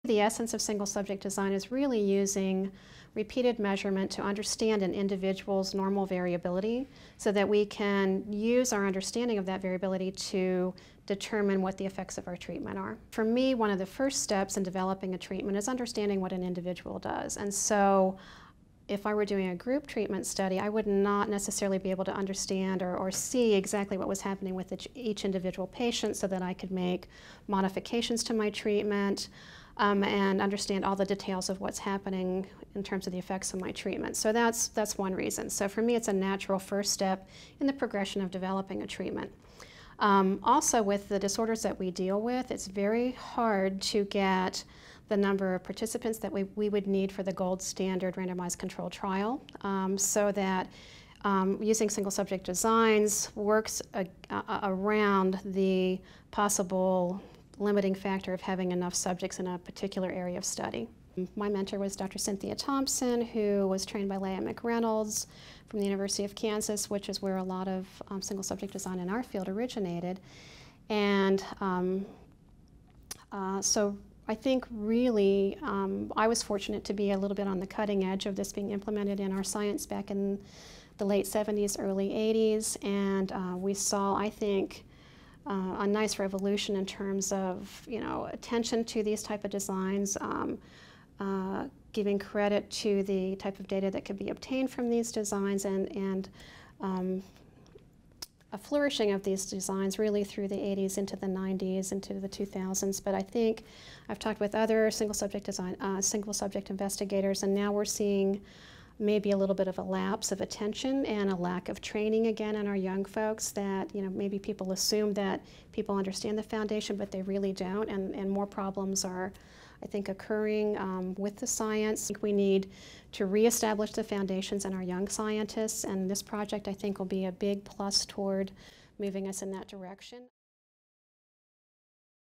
The essence of single subject design is really using repeated measurement to understand an individual's normal variability so that we can use our understanding of that variability to determine what the effects of our treatment are. For me, one of the first steps in developing a treatment is understanding what an individual does. And so if I were doing a group treatment study, I would not necessarily be able to understand or see exactly what was happening with each individual patient so that I could make modifications to my treatment and understand all the details of what's happening in terms of the effects of my treatment. So that's one reason. So for me, it's a natural first step in the progression of developing a treatment. Also, with the disorders that we deal with, it's very hard to get the number of participants that we would need for the gold standard randomized controlled trial, so that using single subject designs works around the possible limiting factor of having enough subjects in a particular area of study. My mentor was Dr. Cynthia Thompson, who was trained by Leah McReynolds from the University of Kansas, which is where a lot of single subject design in our field originated. And so I think really I was fortunate to be a little bit on the cutting edge of this being implemented in our science back in the late 70s, early 80s, and we saw, I think, a nice revolution in terms of, attention to these type of designs, giving credit to the type of data that could be obtained from these designs, and a flourishing of these designs really through the 80s into the 90s, into the 2000s. But I think I've talked with other single subject investigators, and now we're seeing maybe a little bit of a lapse of attention and a lack of training again in our young folks, that maybe people assume that people understand the foundation, but they really don't, and more problems are, I think, occurring with the science. I think we need to reestablish the foundations in our young scientists, and this project, I think, will be a big plus toward moving us in that direction.